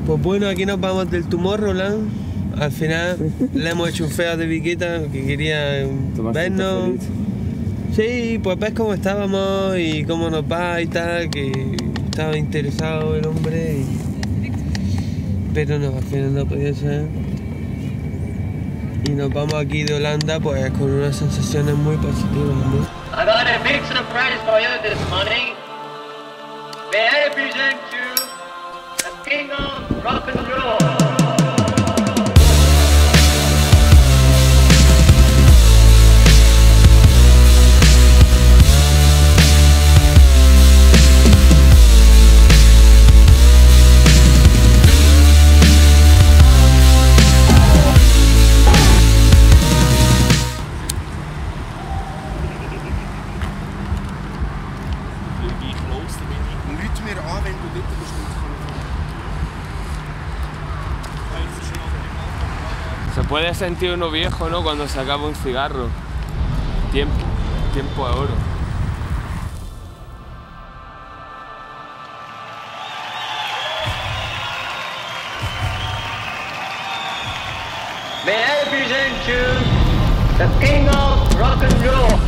Pues bueno, aquí nos vamos del Tomorrowland. Al final le hemos hecho un feo de Viqueta que quería vernos. Sí, pues ves cómo estábamos y cómo nos va y tal, que estaba interesado el hombre, pero no, al final no podía ser. Y nos vamos aquí de Holanda pues con unas sensaciones muy positivas, ¿no? I got a big surprise for you this morning. May I present you the king of rock and roll. Se puede sentir uno viejo, ¿no? Cuando se acaba un cigarro. Tiempo es oro. May I present you the king of rock and roll.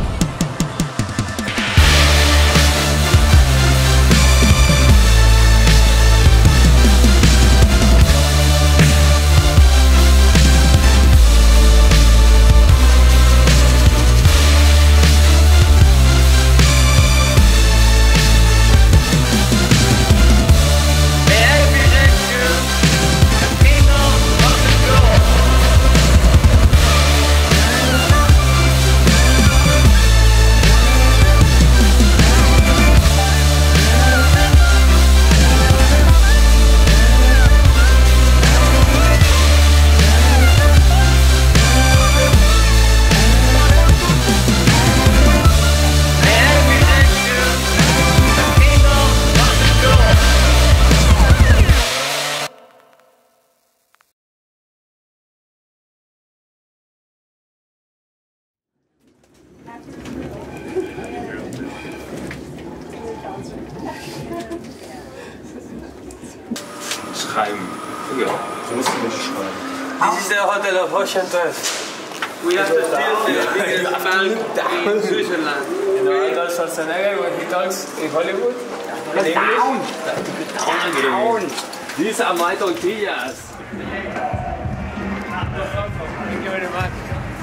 Schreiben. Ja, so musst du nicht schreiben. This is the Hotel of Ocean 12. We have the biggest bank in Switzerland. You know Arnold Schwarzenegger when he talks in Hollywood? In English? These are my tortillas. Thank you very much.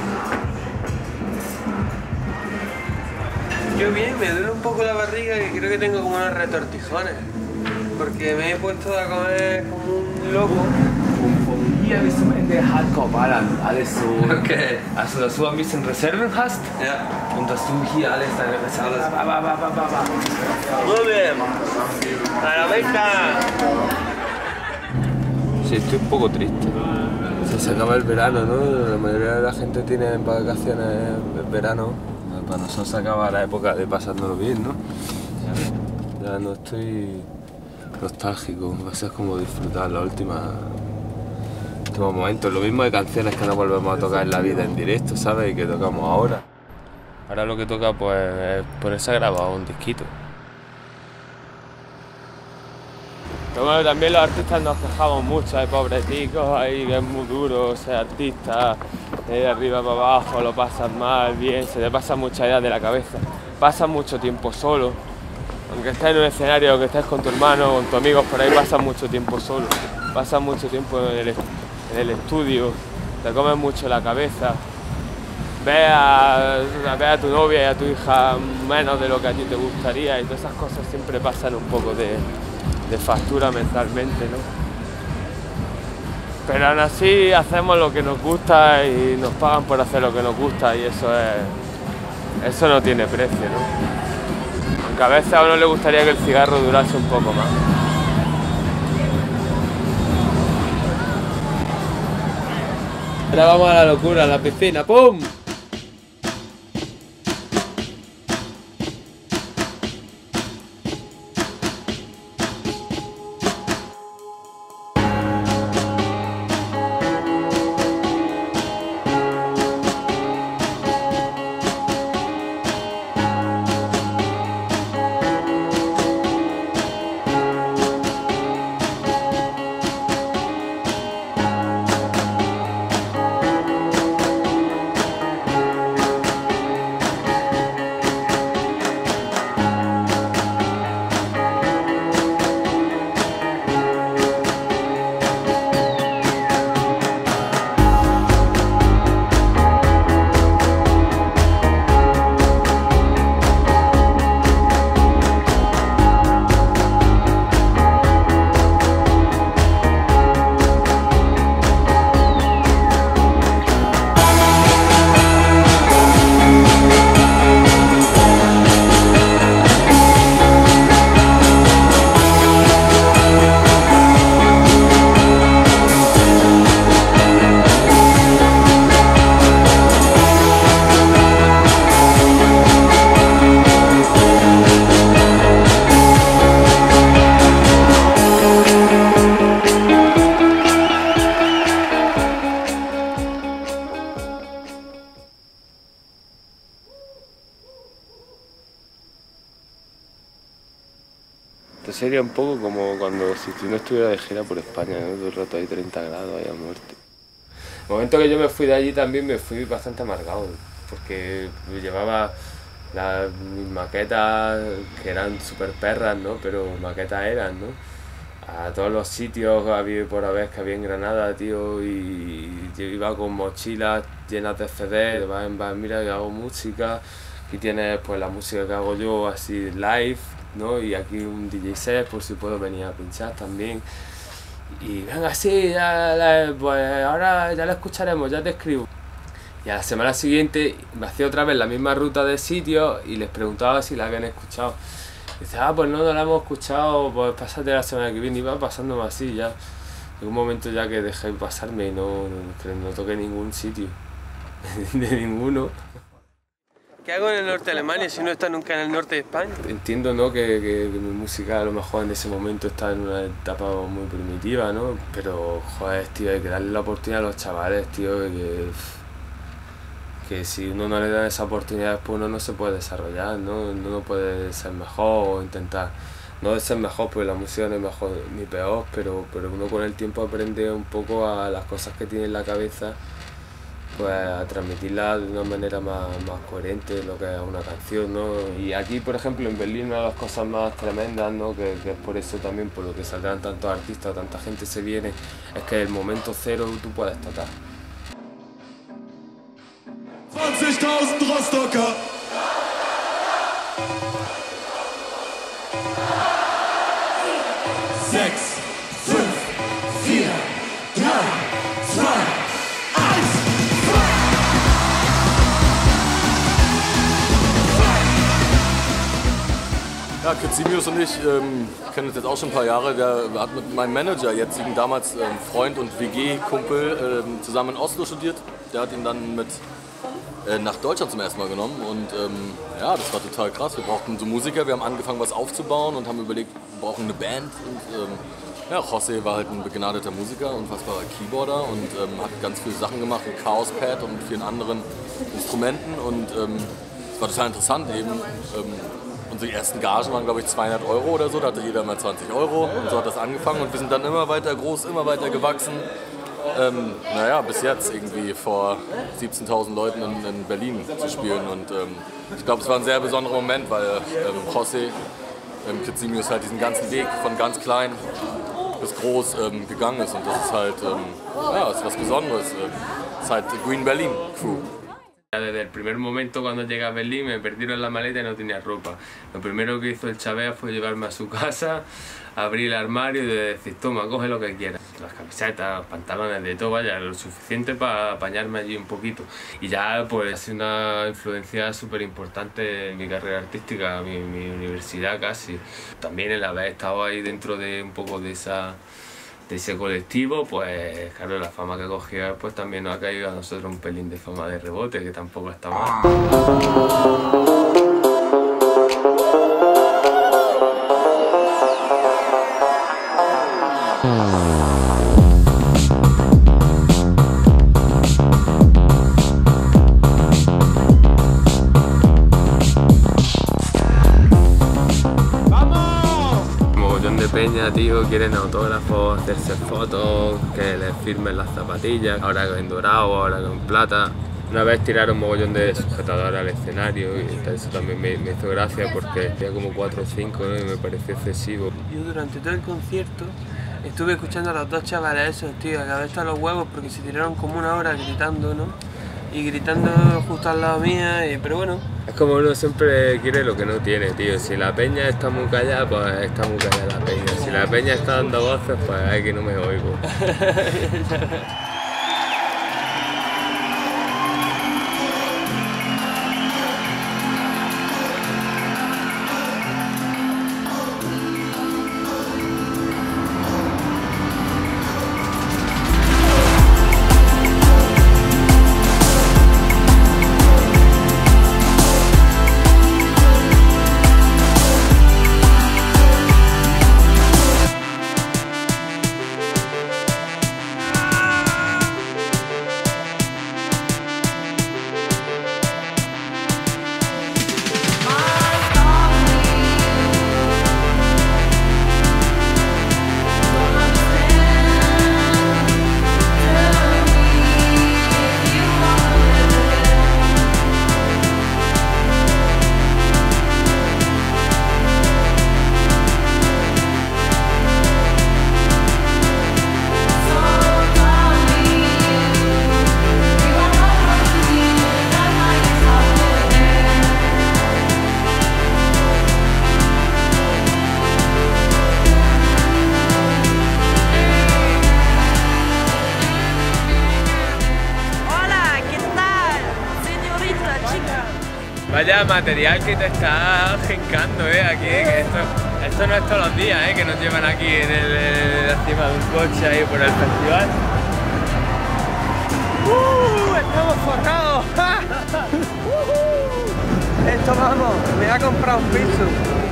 Yo bien, me duele un poco la barriga que creo que tengo como unos retortijones. Porque me he puesto a comer como un loco. Von hier bis zum Ende Hardcore-Ballern, alles so. Okay. Also, dass du ein bisschen Reserven hast Ja. und dass du hier alles deine Reserven hast. Muy bien. A la venta. Sí, estoy un poco triste. Se acaba el verano, ¿no? La mayoría de la gente tiene vacaciones en verano. Para nosotros se acaba la época de pasándolo bien, ¿no? Ya no estoy nostálgico, va a ser como disfrutar los últimos momentos. Lo mismo de canciones que no volvemos a tocar en la vida en directo, ¿sabes? Y que tocamos ahora. Ahora lo que toca pues es ponerse a grabar un disquito. Pero bueno, también los artistas nos quejamos mucho, hay pobreticos ahí que es muy duro ser artista, de arriba para abajo, lo pasas mal, bien, se te pasan muchas ideas de la cabeza, pasas mucho tiempo solo, aunque estés en un escenario, que estés con tu hermano, con tus amigos por ahí, pasas mucho tiempo solo, pasas mucho tiempo en el estudio, te comes mucho la cabeza, ves a tu novia y a tu hija menos de lo que a ti te gustaría y todas esas cosas siempre pasan un poco de factura mentalmente, ¿no? Pero aún así hacemos lo que nos gusta y nos pagan por hacer lo que nos gusta y eso no tiene precio, ¿no? Aunque a veces a uno le gustaría que el cigarro durase un poco más. Ahora vamos a la locura, a la piscina, ¡pum! Esto sería un poco como cuando si no estuviera de gira por España, ¿no? Todo el rato hay 30 grados, ahí a muerte. El momento que yo me fui de allí también me fui bastante amargado, porque llevaba mis maquetas, que eran súper perras, ¿no? Pero maquetas eran, ¿no? A todos los sitios había por haber que había en Granada, tío, y yo iba con mochilas llenas de CD, de vas en vas, mira que hago música, aquí tienes pues la música que hago yo así live, ¿no? Y aquí un DJ set por si puedo venir a pinchar también. Y venga, sí, pues ahora ya la escucharemos, ya te escribo. Y a la semana siguiente me hacía otra vez la misma ruta de sitios y les preguntaba si la habían escuchado. Y dice, pues no la hemos escuchado, pues pásate la semana que viene. Y va pasándome así ya. En un momento ya que dejé pasarme y no toqué ningún sitio. De ninguno. ¿Qué hago en el norte de Alemania si no está nunca en el norte de España? Entiendo, ¿no? que mi música a lo mejor en ese momento está en una etapa muy primitiva, ¿no? Pero, joder, tío, hay que darle la oportunidad a los chavales, tío, que si uno no le da esa oportunidad después uno no se puede desarrollar, ¿no? Uno no puede ser mejor o intentar, no de ser mejor, porque la música no es mejor ni peor, pero uno con el tiempo aprende un poco a las cosas que tiene en la cabeza, pues a transmitirlas de una manera más coherente, lo que es una canción, ¿no? Y aquí, por ejemplo, en Berlín, una de las cosas más tremendas, ¿no? que es por eso también, por lo que saldrán tantos artistas, tanta gente se viene, es que el momento cero tú puedes tocar. 20.000 Rostocker. Sechs, 5, 4, 3, 2, 1. Ja, Kizimius und ich kennen uns jetzt auch schon ein paar Jahre. Der hat mit meinem Manager, jetzigen damals Freund und WG-Kumpel, zusammen in Oslo studiert. Der hat ihn dann mit nach Deutschland zum ersten Mal genommen und ja, das war total krass. Wir brauchten so Musiker, wir haben angefangen was aufzubauen und haben überlegt, wir brauchen eine Band. Und ja, José war halt ein begnadeter Musiker, unfassbarer Keyboarder und hat ganz viele Sachen gemacht mit Chaos Pad und mit vielen anderen Instrumenten und es war total interessant eben. Unsere ersten Gagen waren, glaube ich, 200 € oder so, da hatte jeder mal 20 € und so hat das angefangen und wir sind dann immer weiter groß, immer weiter gewachsen. Naja, bis jetzt irgendwie vor 17.000 Leuten in Berlin zu spielen und ich glaube, es war ein sehr besonderer Moment, weil José Kizimius halt diesen ganzen Weg von ganz klein bis groß gegangen ist und das ist halt, ja, ist was Besonderes, es ist halt Green Berlin Crew. Desde el primer momento cuando llegué a Berlín me perdieron la maleta y no tenía ropa. Lo primero que hizo el Chavea fue llevarme a su casa, abrir el armario y decir, toma, coge lo que quieras. Las camisetas, los pantalones, de todo, vaya, lo suficiente para apañarme allí un poquito. Y ya pues ha sido una influencia súper importante en mi carrera artística, mi universidad casi. También el haber estado ahí dentro de un poco de ese colectivo, pues claro, la fama que cogía pues también nos ha caído a nosotros un pelín de fama de rebote, que tampoco está mal. Peña, tío, quieren autógrafos, hacerse fotos, que les firmen las zapatillas, ahora en dorado, ahora en plata. Una vez tiraron un mogollón de sujetadores al escenario y eso también me hizo gracia porque había como 4 o 5, ¿no? Y me pareció excesivo. Yo durante todo el concierto estuve escuchando a los dos chavales esos, tío, a cabeza a los huevos porque se tiraron como una hora gritando, ¿no? Y gritando justo al lado mía, pero bueno. Es como uno siempre quiere lo que no tiene, tío. Si la peña está muy callada, pues está muy callada la peña. Si la peña está dando voces, pues es que no me oigo. Vaya material que te está gencando, aquí, que esto no es todos los días, que nos llevan aquí encima de un coche ahí por el festival. ¡Estamos forrados! Esto vamos, me voy a comprar un piso.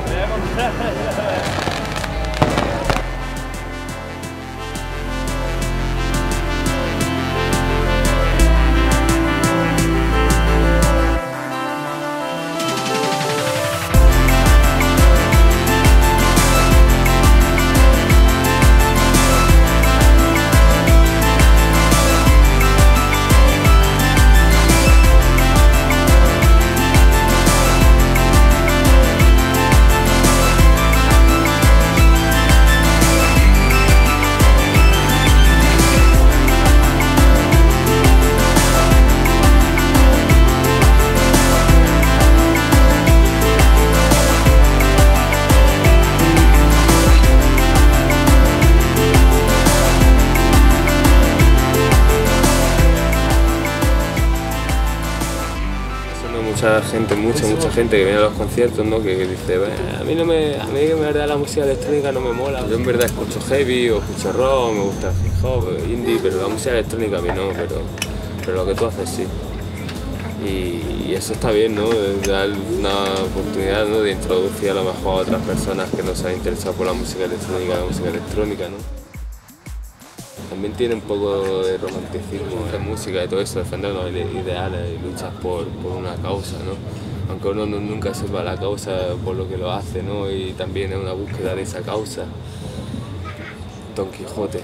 Mucha gente que viene a los conciertos, ¿no? Que dice, a mí en verdad la música electrónica no me mola. Yo en verdad escucho heavy o escucho rock, me gusta hip hop, indie, pero la música electrónica a mí no, pero lo que tú haces sí. Y eso está bien, ¿no? Dar una oportunidad, ¿no? De introducir a lo mejor a otras personas que no se han interesado por la música electrónica, ¿no? También tiene un poco de romanticismo en música y todo eso, defender los ideales y luchas por una causa, ¿no? Aunque uno nunca sepa la causa por lo que lo hace, ¿no? Y también es una búsqueda de esa causa. Don Quijote.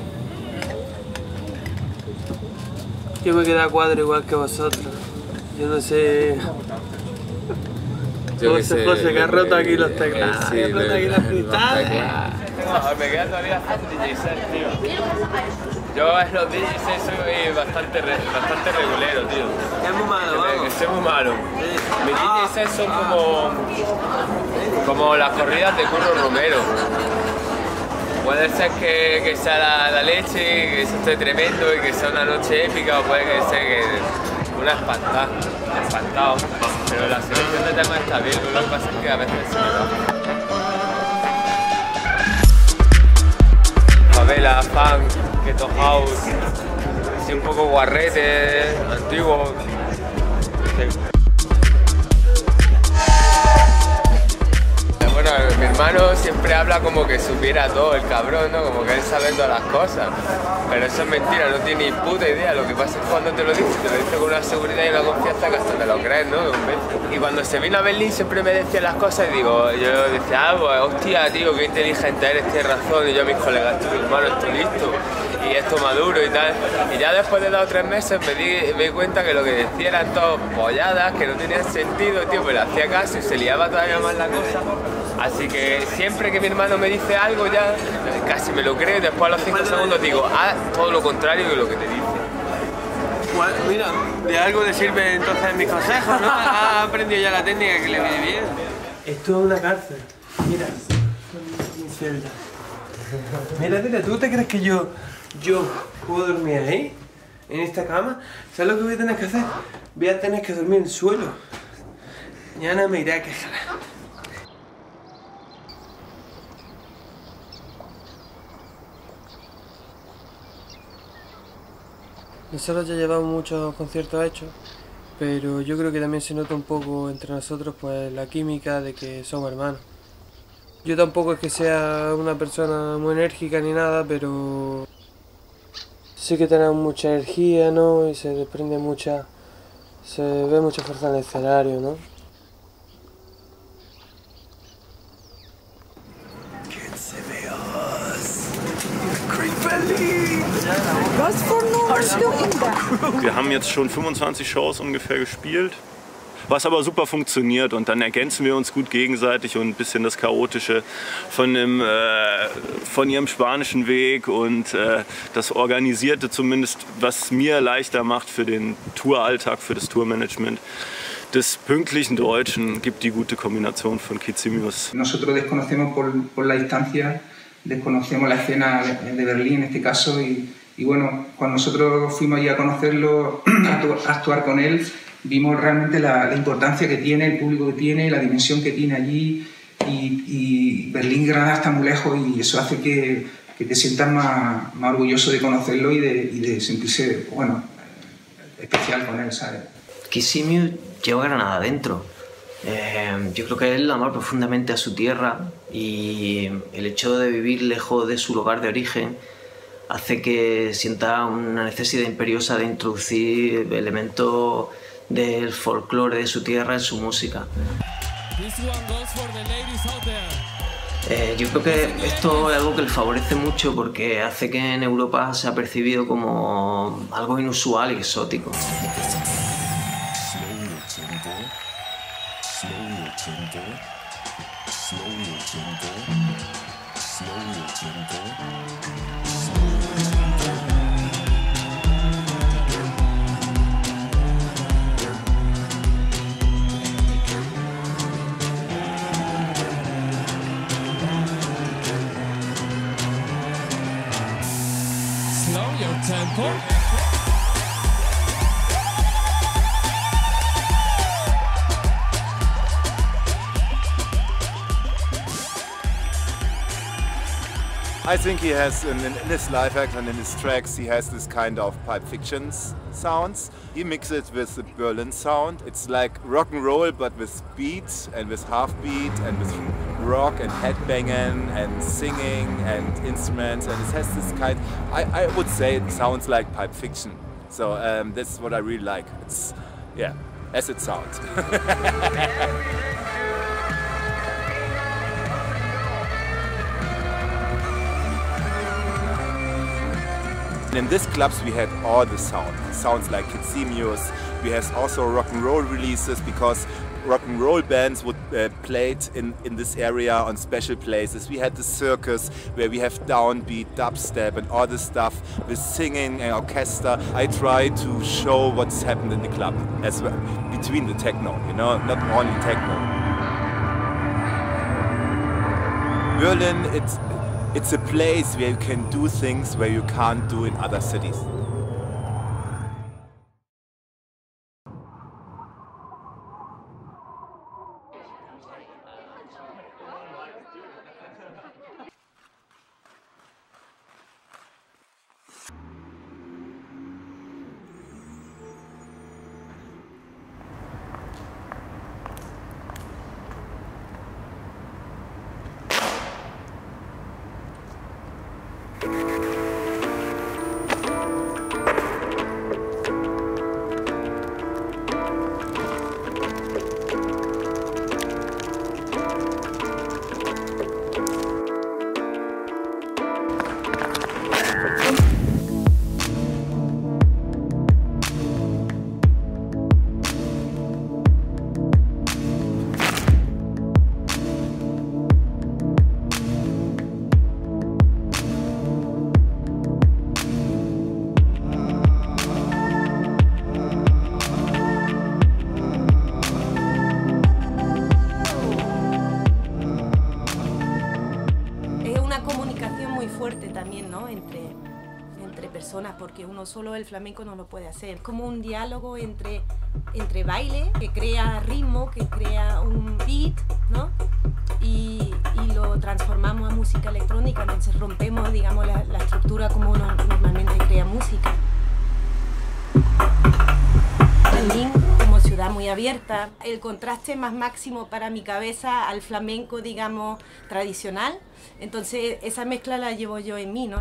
Yo me quedé a cuadro igual que vosotros. Yo no sé... José, que ha roto aquí los teclados, que ha roto aquí los cristales. Me queda todavía hacer DJ set, tío. Yo en los DJ set soy bastante regulero, tío. Es muy malo, vamos. Es muy malo. Mis DJ set son como las corridas de Curro Romero. Puede ser que sea la leche, que eso esté tremendo y que sea una noche épica, o puede ser que una espantado. Pero la selección de temas está bien, lo que pasa es que a veces se me va. Favela, funk, ghetto house, así un poco guarrete, antiguo. Bueno, mi hermano siempre habla como que supiera todo, el cabrón, ¿no? Como que él sabe todas las cosas. Pero eso es mentira, no tiene ni puta idea. Lo que pasa es que cuando te lo dice con una seguridad y una confianza que hasta te lo crees, ¿no? Y cuando se vino a Berlín siempre me decía las cosas y yo decía, pues hostia, tío, qué inteligente eres, tienes razón. Y yo a mis colegas, tío, hermano, estoy listo. Y esto maduro y tal. Y ya después de 2 o 3 meses me di cuenta que lo que decía eran todas polladas, que no tenían sentido, tío, pero le hacía caso y se liaba todavía más la cosa. Así que siempre que mi hermano me dice algo ya casi me lo creo y después a los 5 segundos digo, todo lo contrario de lo que te dice. Bueno, mira, de algo le sirve entonces mis consejos, ¿no? Ha aprendido ya la técnica que le viene bien. Esto es una cárcel. Mira, mi celda. Mira, ¿tú te crees que yo puedo dormir ahí? En esta cama. ¿Sabes lo que voy a tener que hacer? Voy a tener que dormir en el suelo. Mañana me iré a quejar. Nosotros ya llevamos muchos conciertos hechos, pero yo creo que también se nota un poco entre nosotros pues la química de que somos hermanos. Yo tampoco es que sea una persona muy enérgica ni nada, pero sí que tenemos mucha energía, ¿no? Y se desprende se ve mucha fuerza en el escenario, ¿no? Wir haben jetzt schon 25 Shows ungefähr gespielt, was aber super funktioniert und dann ergänzen wir uns gut gegenseitig und ein bisschen das Chaotische von ihrem spanischen Weg und das Organisierte zumindest, was mir leichter macht für den Touralltag, für das Tourmanagement. Des pünktlichen Deutschen gibt die gute Kombination von Kizimius. Nosotros desconocemos por la distancia, desconocemos la escena de Berlín en este caso y bueno, cuando nosotros fuimos allí a conocerlo, a actuar con él, vimos realmente la importancia que tiene, el público que tiene, la dimensión que tiene allí, y Berlín y Granada están muy lejos, y eso hace que te sientas más orgulloso de conocerlo y de sentirse, bueno, especial con él, ¿sabes? Kiss Simius lleva a Granada adentro. Yo creo que él amaba profundamente a su tierra, y el hecho de vivir lejos de su lugar de origen hace que sienta una necesidad imperiosa de introducir elementos del folclore de su tierra en su música. Yo creo que esto es algo que le favorece mucho, porque hace que en Europa sea percibido como algo inusual y exótico. I think he has, in his live act and in his tracks, he has this kind of Pulp Fiction sounds. He mixes it with the Berlin sound. It's like rock and roll, but with beats and with half beat and with rock and headbanging and singing and instruments. And it has this kind, I would say it sounds like Pulp Fiction. So that's what I really like. It's, yeah, as it sounds. In these clubs we had all the sounds like Kiss Simius. We had also rock and roll releases, because rock and roll bands would play in this area on special places. We had the circus where we have downbeat, dubstep and all this stuff with singing and orchestra. I try to show what's happened in the club as well, between the techno, you know, not only techno. Berlin, it's a place where you can do things where you can't do in other cities. Porque uno solo el flamenco no lo puede hacer. Es como un diálogo entre baile, que crea ritmo, que crea un beat, ¿no? Y lo transformamos a música electrónica, entonces rompemos, digamos, la estructura como uno normalmente crea música. Berlín como ciudad muy abierta, el contraste más máximo para mi cabeza al flamenco, digamos, tradicional, entonces esa mezcla la llevo yo en mí, ¿no?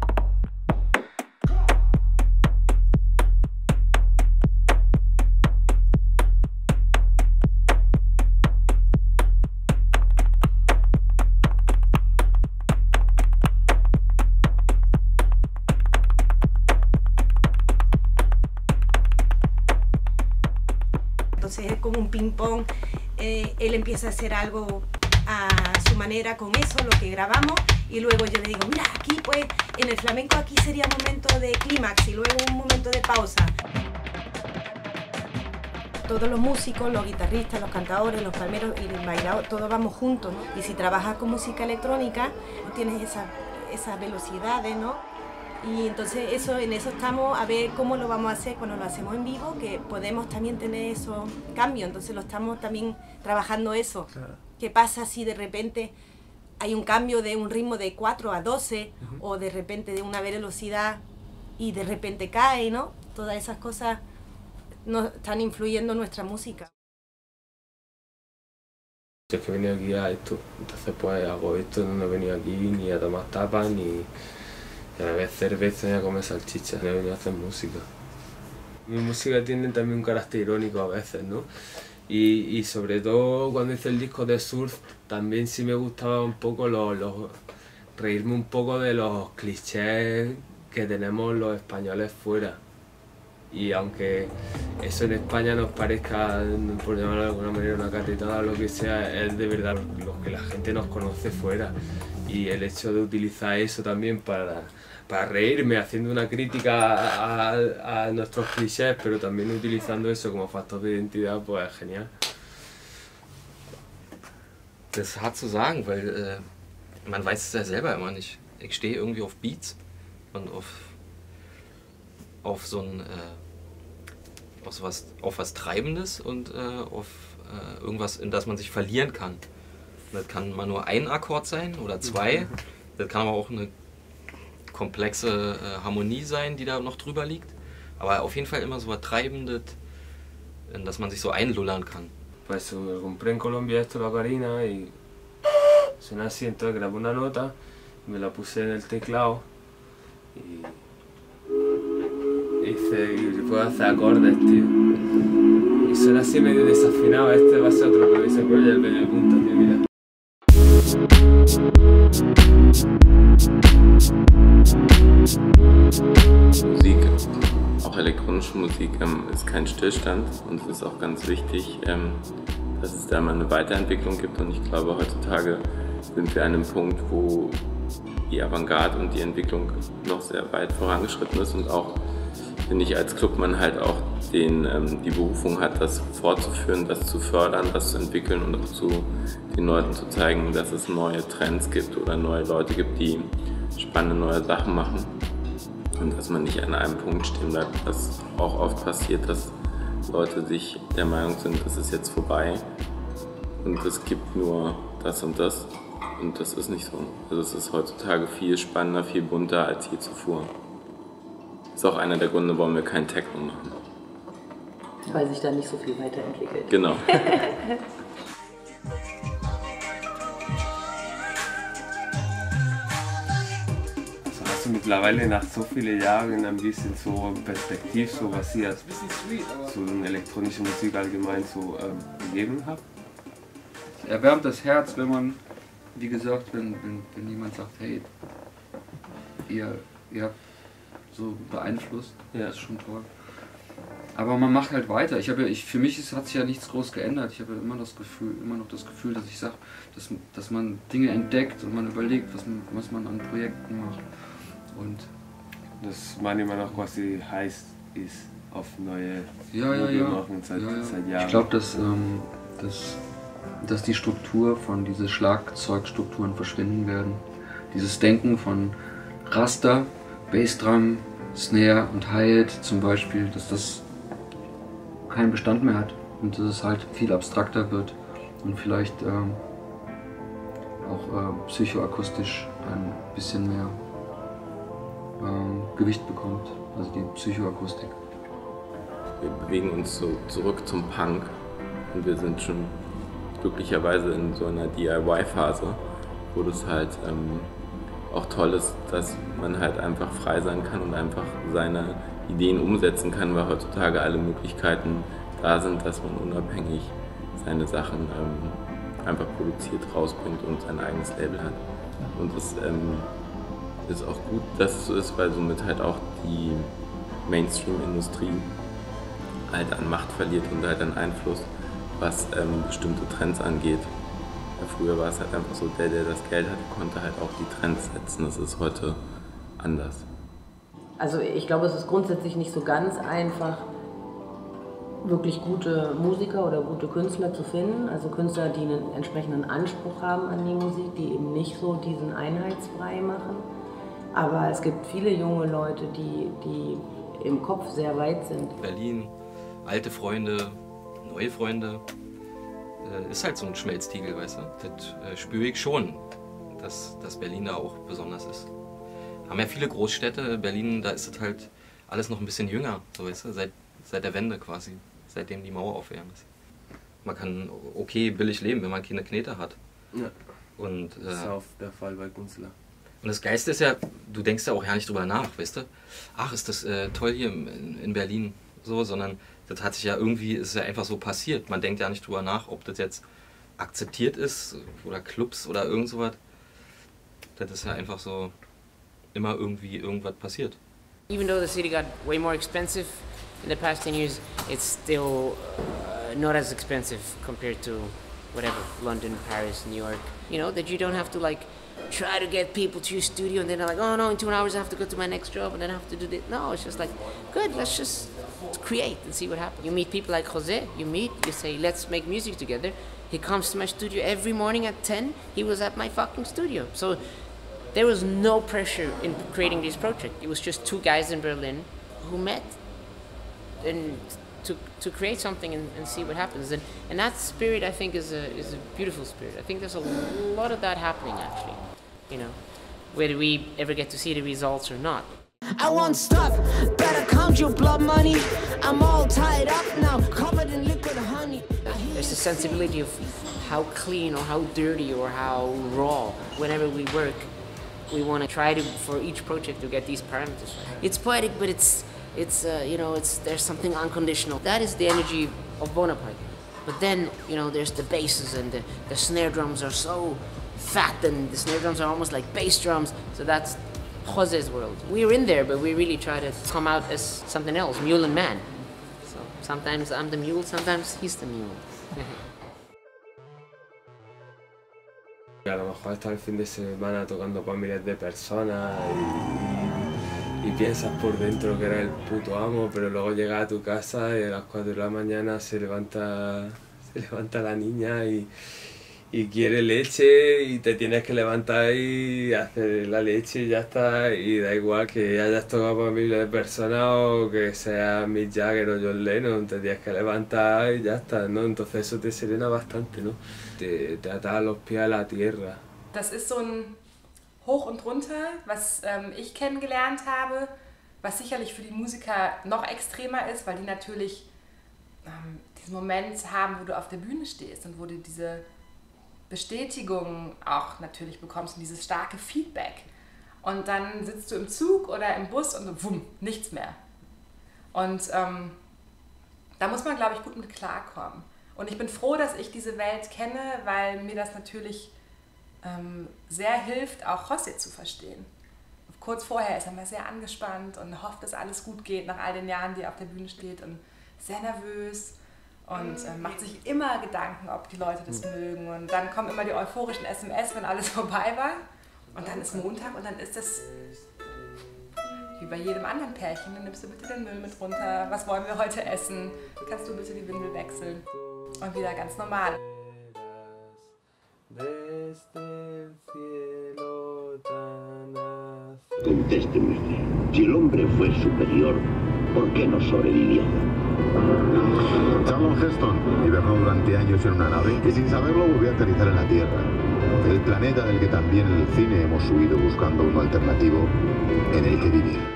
Entonces es como un ping-pong, él empieza a hacer algo a su manera con eso, lo que grabamos, y luego yo le digo, mira, aquí pues, en el flamenco aquí sería un momento de clímax y luego un momento de pausa. Todos los músicos, los guitarristas, los cantadores, los palmeros y los bailadores, todos vamos juntos, ¿no? Y si trabajas con música electrónica, tienes esas velocidades, ¿no? Y entonces en eso estamos a ver cómo lo vamos a hacer cuando lo hacemos en vivo, que podemos también tener esos cambios, entonces lo estamos también trabajando eso. Claro. ¿Qué pasa si de repente hay un cambio de un ritmo de 4 a 12 o de repente de una velocidad y de repente cae, ¿no? Todas esas cosas nos están influyendo en nuestra música. Es que he venido aquí a esto, entonces pues hago esto, no he venido aquí ni a tomar tapas ni a beber cerveza ni a comer salchichas, he venido a hacer música. Mi música tiene también un carácter irónico a veces, ¿no? Y sobre todo cuando hice el disco de surf también sí me gustaba un poco reírme un poco de los clichés que tenemos los españoles fuera. Y aunque eso en España nos parezca, por llamarlo de alguna manera, una catetada o lo que sea, es de verdad lo que la gente nos conoce fuera. Y el hecho de utilizar eso también para reírme, haciendo una crítica a nuestros clichés, pero también utilizando eso como factor de identidad, pues es genial. Das ist hart zu sagen, weil man weiß es ja selber immer nicht. Ich stehe irgendwie auf Beats und auf so ein auf was Treibendes und auf irgendwas, in das man sich verlieren kann. Das kann mal nur ein Akkord sein oder zwei. Das kann aber auch eine komplexe Harmonie sein, die da noch drüber liegt. Aber auf jeden Fall immer so was Treibendes, in das man sich so einlullern kann. Pues me compré en Colombia esto, la ocarina, y suena así, entonces grabé una nota, me la puse en el teclado y puedo hacer acordes, tío. Y suena así medio desafinado, este va a ser otro, pero se acuerda el medio punto, tío, mira. Musik, auch elektronische Musik, ist kein Stillstand und es ist auch ganz wichtig, dass es da mal eine Weiterentwicklung gibt, und ich glaube, heutzutage sind wir an einem Punkt, wo die Avantgarde und die Entwicklung noch sehr weit vorangeschritten ist, und auch, finde ich, als Club man halt auch die Berufung hat, das fortzuführen, das zu fördern, das zu entwickeln und auch den Leuten zu zeigen, dass es neue Trends gibt oder neue Leute gibt, die spannende neue Sachen machen, und dass man nicht an einem Punkt stehen bleibt, was auch oft passiert, dass Leute sich der Meinung sind, das ist jetzt vorbei und es gibt nur das und das, und das ist nicht so. Also es ist heutzutage viel spannender, viel bunter als je zuvor. Das ist auch einer der Gründe, warum wir kein Techno machen. Weil sich da nicht so viel weiterentwickelt. Genau. Hast du mittlerweile nach so vielen Jahren ein bisschen so Perspektiv, so was ihr so eine elektronische Musik allgemein so gegeben habt? Erwärmt das Herz, wenn man, wie gesagt, wenn jemand sagt, hey, ihr habt so beeinflusst, ja. Das ist schon toll. Aber man macht halt weiter. Für mich hat sich ja nichts groß geändert. Ich habe immer noch das Gefühl, dass ich sage, dass man Dinge entdeckt und man überlegt, was man an Projekten macht. Und dass man immer noch quasi heiß ist auf neue machen seit Jahren. Ich glaube, dass die Struktur von diesen Schlagzeugstrukturen verschwinden werden. Dieses Denken von Raster, Bassdrum, Snare und Hi-Hat zum Beispiel, dass das keinen Bestand mehr hat und dass es halt viel abstrakter wird und vielleicht auch psychoakustisch ein bisschen mehr Gewicht bekommt, also die Psychoakustik. Wir bewegen uns so zurück zum Punk, und wir sind schon glücklicherweise in so einer DIY-Phase, wo das halt auch toll ist, dass man halt einfach frei sein kann und einfach seine Ideen umsetzen kann, weil heutzutage alle Möglichkeiten da sind, dass man unabhängig seine Sachen einfach produziert, rausbringt und sein eigenes Label hat. Und es ist auch gut, dass es so ist, weil somit halt auch die Mainstream-Industrie halt an Macht verliert und halt an Einfluss, was bestimmte Trends angeht. Ja, früher war es halt einfach so, der das Geld hatte, konnte halt auch die Trends setzen. Das ist heute anders. Also ich glaube, es ist grundsätzlich nicht so ganz einfach, wirklich gute Musiker oder gute Künstler zu finden. Also Künstler, die einen entsprechenden Anspruch haben an die Musik, die eben nicht so diesen Einheitsbrei machen. Aber es gibt viele junge Leute, die im Kopf sehr weit sind. Berlin, alte Freunde, neue Freunde, ist halt so ein Schmelztiegel, weißt du? Das spüre ich schon, dass Berlin da auch besonders ist. Haben ja viele Großstädte, Berlin, da ist es halt alles noch ein bisschen jünger, so weißt du, seit der Wende quasi, seitdem die Mauer aufgegangen ist. Man kann okay billig leben, wenn man keine Knete hat. Ja. Und, das ist auch der Fall bei Kunstler. Und das Geilste ist ja, du denkst ja auch ja nicht drüber nach, weißt du? Ach, ist das toll hier in Berlin, so, sondern das hat sich ja irgendwie, ist ja einfach so passiert. Man denkt ja nicht drüber nach, ob das jetzt akzeptiert ist oder Clubs oder irgend sowas. Das ist ja einfach so immer irgendwie irgendwas passiert. Even though the city got way more expensive in the past 10 years, it's still not as expensive compared to whatever, London, Paris, New York. You know, that you don't have to like try to get people to your studio and then they're like, oh no, in 2 hours I have to go to my next job and then I have to do this. No, it's just like, good, let's just create and see what happens. You meet people like Jose, you say, let's make music together. He comes to my studio every morning at 10, he was at my fucking studio. So there was no pressure in creating this project. It was just 2 guys in Berlin who met and to create something and see what happens. And that spirit, I think, is a beautiful spirit. I think there's a lot of that happening, actually. You know, whether we ever get to see the results or not. I want stuff, better count your blood money. I'm all tied up now, covered in liquid honey. There's a sensibility of how clean or how dirty or how raw. Whenever we work, we want to try to, for each project, to get these parameters right. It's poetic, but it's you know, there's something unconditional. That is the energy of Bonaparte. But then, you know, there's the basses and the snare drums are so fat and the snare drums are almost like bass drums. So that's Jose's world. We're in there, but we really try to come out as something else, mule and man. So sometimes I'm the mule, sometimes he's the mule. A lo mejor estás el fin de semana tocando para miles de personas y piensas por dentro que eres el puto amo, pero luego llegas a tu casa y a las 4 de la mañana se levanta la niña y quiere leche y te tienes que levantar y hacer la leche y ya está, y da igual que hayas tocado para miles de personas o que seas Mick Jagger o John Lennon, te tienes que levantar y ya está, ¿no? Entonces eso te serena bastante, ¿no? Te ata los pies a la tierra. Das ist so ein Hoch und Runter, was ich kennengelernt habe, was sicherlich für die Musiker noch extremer ist, weil die natürlich diesen Moment haben, wo du auf der Bühne stehst und wo du diese Bestätigung auch natürlich bekommst und dieses starke Feedback. Und dann sitzt du im Zug oder im Bus und so, wumm, nichts mehr. Und da muss man, glaube ich, gut mit klarkommen. Und ich bin froh, dass ich diese Welt kenne, weil mir das natürlich sehr hilft, auch José zu verstehen. Kurz vorher ist er mal sehr angespannt und hofft, dass alles gut geht nach all den Jahren, die er auf der Bühne steht, und sehr nervös und macht sich immer Gedanken, ob die Leute das mögen. Und dann kommen immer die euphorischen SMS, wenn alles vorbei war. Und dann ist Montag und dann ist das wie bei jedem anderen Pärchen. Dann nimmst du bitte den Müll mit runter. Was wollen wir heute essen? Kannst du bitte die Windel wechseln? Und wieder ganz normal. Contésteme, si el hombre fue superior, ¿por qué no sobrevivió? Charlton Heston hibernó durante años en una nave que sin saberlo volvió a aterrizar en la Tierra, el planeta del que también en el cine hemos huido buscando uno alternativo en el que vivir.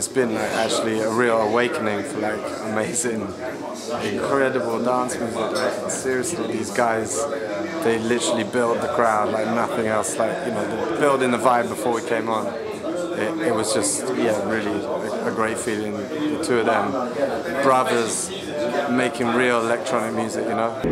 been like actually a real awakening for like amazing, incredible dance music. Like, seriously, these guys, they literally build the crowd like nothing else. Like, you know, building the vibe before we came on. It was just, yeah, really a great feeling. The two of them, brothers, making real electronic music, you know.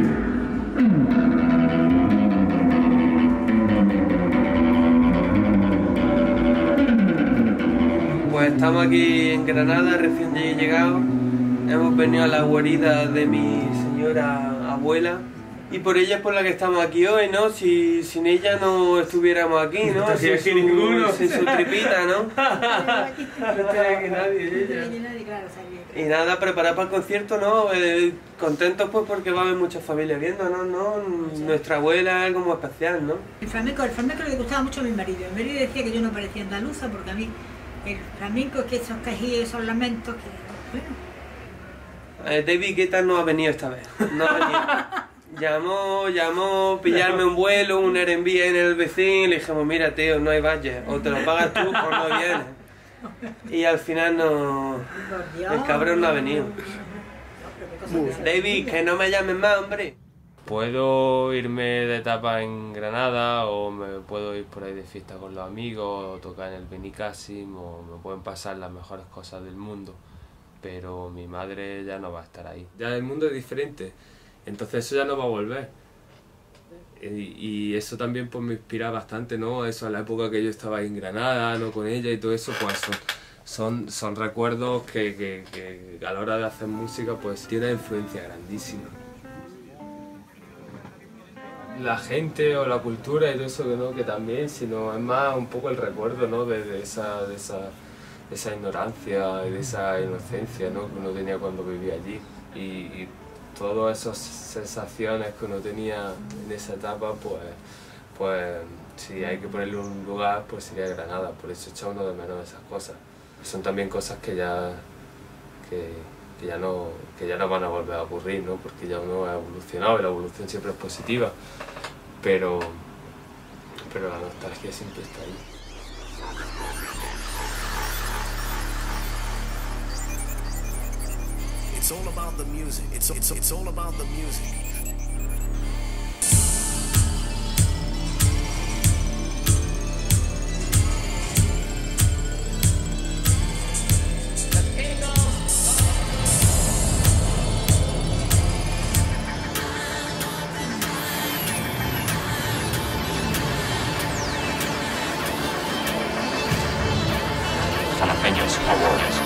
Pues estamos aquí en Granada, recién llegados. Hemos venido a la guarida de mi señora abuela. Y por ella es por la que estamos aquí hoy, ¿no? Si sin ella no estuviéramos aquí, ¿no? No estaría aquí ninguno. Sin su tripita, ¿no? No estaría aquí nadie, ella. Y nada, preparar para el concierto, ¿no? Contentos pues porque va a haber muchas familias viéndonos, ¿no? Nuestra abuela es como especial, ¿no? El flamenco le gustaba mucho a mi marido. Mi marido decía que yo no parecía andaluza porque a mí el flamenco es que esos quejidos, esos lamentos, que bueno. David Guetta no ha venido esta vez, no ha venido. Llamó pillarme un vuelo, un Airbnb en el vecino y le dijimos, mira tío, no hay budget, o te lo pagas tú o no vienes. Y al final no, el cabrón no ha venido. David, que no me llames más, hombre. Puedo irme de etapa en Granada o me puedo ir por ahí de fiesta con los amigos o tocar en el Benicassim o me pueden pasar las mejores cosas del mundo, pero mi madre ya no va a estar ahí. Ya el mundo es diferente. Entonces eso ya no va a volver. Y eso también pues me inspira bastante, ¿no? Eso a la época que yo estaba ahí en Granada, ¿no? Con ella y todo eso, pues son recuerdos que a la hora de hacer música pues tiene una influencia grandísima. La gente o la cultura y todo eso ¿no? Que también, sino es más un poco el recuerdo, ¿no? de esa ignorancia y de esa inocencia, ¿no? Que uno tenía cuando vivía allí. Y todas esas sensaciones que uno tenía en esa etapa, pues si hay que ponerle un lugar, pues sería Granada. Por eso echa uno de menos esas cosas. Son también cosas que ya no van a volver a ocurrir, ¿no? Porque ya uno ha evolucionado y la evolución siempre es positiva, pero la nostalgia siempre está ahí. It's all about the music. It's all about the music. Jalapeños Awards.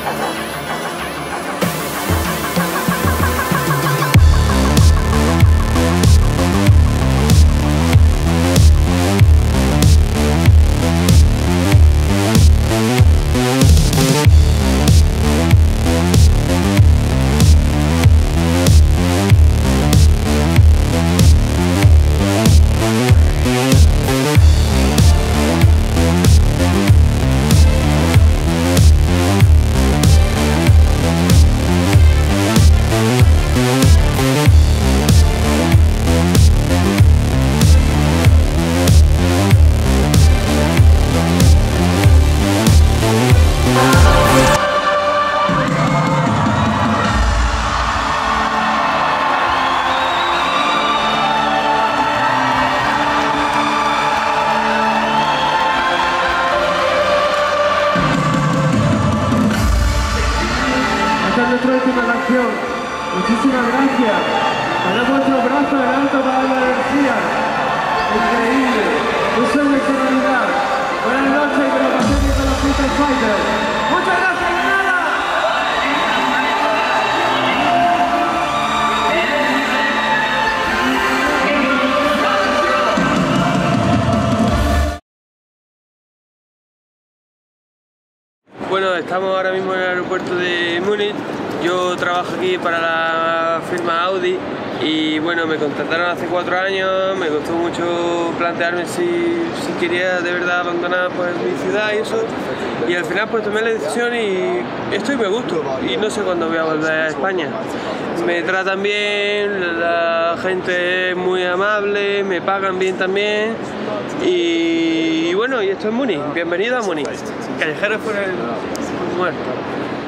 Muchísimas gracias. Damos otro brazo de alto para Alba García. Increíble. Un sueño de excepcionalidad. Buenas noches y que lo pasen bien con los Freestyle Fighters. ¡Muchas gracias, Granada! Bueno, estamos ahora mismo en el aeropuerto de Múnich. Yo trabajo aquí para la firma Audi y bueno, me contrataron hace 4 años, me costó mucho plantearme si quería de verdad abandonar pues, mi ciudad y eso, y al final pues tomé la decisión y estoy me gusto y no sé cuándo voy a volver a España. Me tratan bien, la gente es muy amable, me pagan bien también y bueno, y esto es Múnich, bienvenido a Múnich. Callejeros por el... muerto.